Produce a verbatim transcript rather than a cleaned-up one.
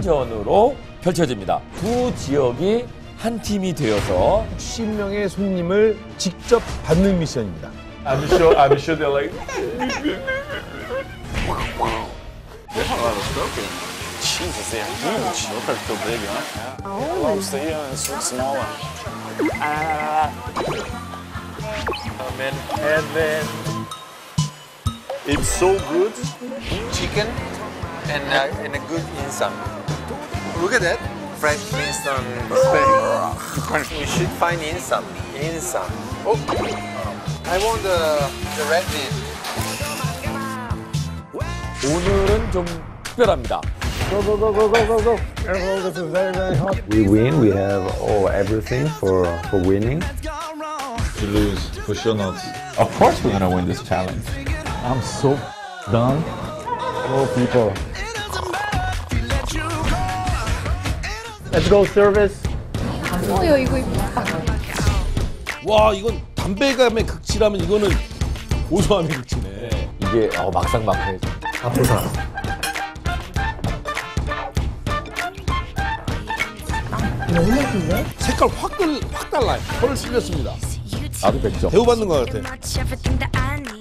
전으로 펼쳐집니다. 두 지역이 한 팀이 되어서 육십 명의 손님을 직접 받는 미션입니다. I'm sure, I'm sure they're like. Jesus, they're huge. Look at how big, huh? Oh. Lobster here and so small one. Ah. I'm in heaven. It's so good. Chicken and, uh, and a good insam. Look at that. Fresh insam steak. We should find insam. Insam. Oh, I want the, the red meat. 오늘은 좀 특별합니다. Go, go, go, go, go, go, go. Careful, this is very, very hot. We win, we have all everything for for winning. You lose, for sure not. Of course we're gonna win this challenge. I'm so done. Oh, people. Let's go, service. 어여 이거 이쁘다. 와, 이건 담배감의 극치라면 이거는 고소함의 극치네. 이게 어, 막상 막하게 아프다. 너무 맛있네. 색깔 확, 들, 확 달라요. 혀를 쓸렸습니다. 나도 백 점. 대우받는 것 같아.